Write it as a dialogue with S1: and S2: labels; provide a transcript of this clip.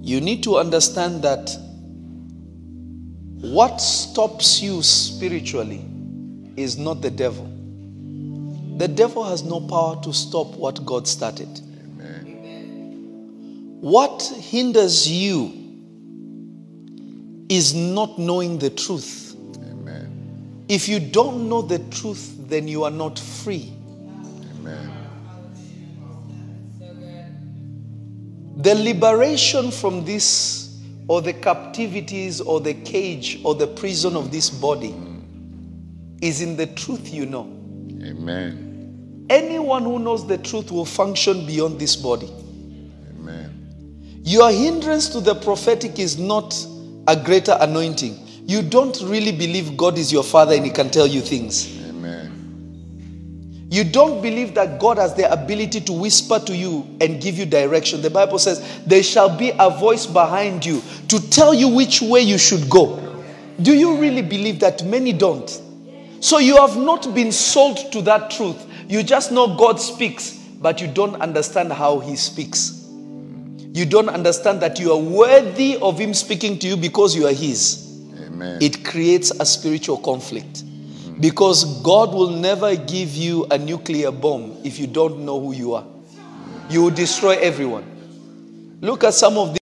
S1: You need to understand that what stops you spiritually is not the devil. The devil has no power to stop what God started. Amen. What hinders you is not knowing the truth. Amen. If you don't know the truth, then you are not free. Amen. The liberation from this, or the captivities, or the cage, or the prison of this body is in the truth you know. Amen. Anyone who knows the truth will function beyond this body. Amen. Your hindrance to the prophetic is not a greater anointing. You don't really believe God is your father and he can tell you things. You don't believe that God has the ability to whisper to you and give you direction. The Bible says, there shall be a voice behind you to tell you which way you should go. Do you really believe that? Many don't. So you have not been sold to that truth. You just know God speaks, but you don't understand how he speaks. You don't understand that you are worthy of him speaking to you because you are his. Amen. It creates a spiritual conflict. Because God will never give you a nuclear bomb if you don't know who you are. You will destroy everyone. Look at some of the